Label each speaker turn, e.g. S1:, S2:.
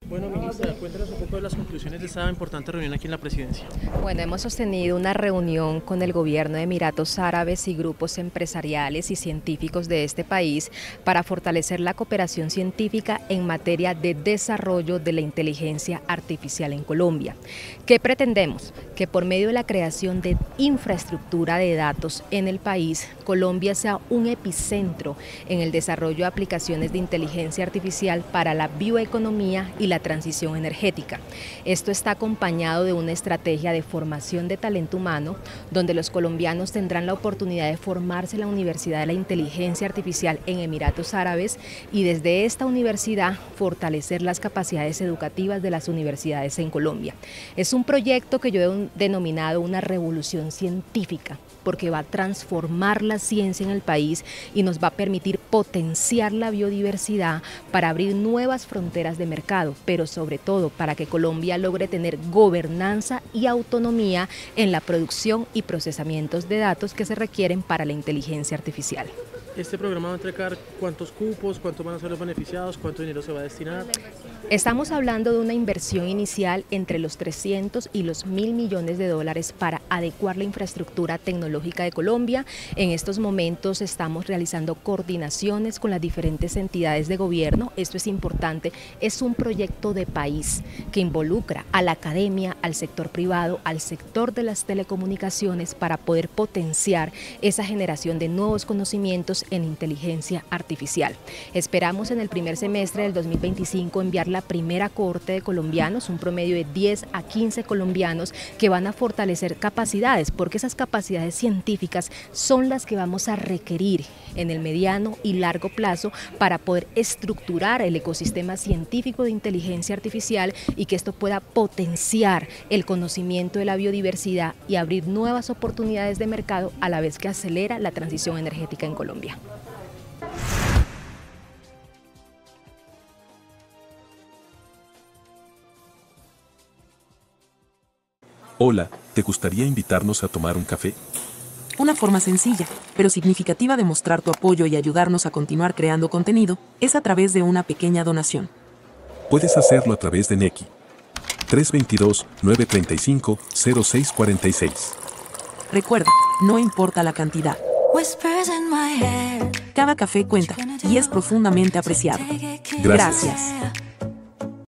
S1: Bueno, ministra, cuéntanos un poco de las conclusiones de esta importante reunión aquí en la presidencia.
S2: Bueno, hemos sostenido una reunión con el gobierno de Emiratos Árabes y grupos empresariales y científicos de este país para fortalecer la cooperación científica en materia de desarrollo de la inteligencia artificial en Colombia. ¿Qué pretendemos? Que por medio de la creación de infraestructura de datos en el país, Colombia sea un epicentro en el desarrollo de aplicaciones de inteligencia artificial para la bioeconomía y la transición energética. Esto está acompañado de una estrategia de formación de talento humano, donde los colombianos tendrán la oportunidad de formarse en la Universidad de la Inteligencia Artificial en Emiratos Árabes y desde esta universidad fortalecer las capacidades educativas de las universidades en Colombia. Es un proyecto que yo he denominado una revolución científica, porque va a transformar la ciencia en el país y nos va a permitir potenciar la biodiversidad para abrir nuevas fronteras de mercado, pero sobre todo para que Colombia logre tener gobernanza y autonomía en la producción y procesamientos de datos que se requieren para la inteligencia artificial.
S1: ¿Este programa va a entregar cuántos cupos, cuántos van a ser los beneficiados, cuánto dinero se va a destinar?
S2: Estamos hablando de una inversión inicial entre los 300 y los 1.000 millones de dólares para adecuar la infraestructura tecnológica de Colombia. En estos momentos estamos realizando coordinaciones con las diferentes entidades de gobierno. Esto es importante, es un proyecto de país que involucra a la academia, al sector privado, al sector de las telecomunicaciones para poder potenciar esa generación de nuevos conocimientos en inteligencia artificial. Esperamos en el primer semestre del 2025 enviar la primera cohorte de colombianos, un promedio de 10 a 15 colombianos que van a fortalecer capacidades, porque esas capacidades científicas son las que vamos a requerir en el mediano y largo plazo para poder estructurar el ecosistema científico de inteligencia artificial y que esto pueda potenciar el conocimiento de la biodiversidad y abrir nuevas oportunidades de mercado a la vez que acelera la transición energética en Colombia.
S3: Hola, ¿te gustaría invitarnos a tomar un café?
S4: Una forma sencilla, pero significativa de mostrar tu apoyo y ayudarnos a continuar creando contenido es a través de una pequeña donación.
S3: Puedes hacerlo a través de Nequi. 322-935-0646.
S4: Recuerda, no importa la cantidad. Cada café cuenta y es profundamente apreciado.
S3: Gracias.
S4: Gracias.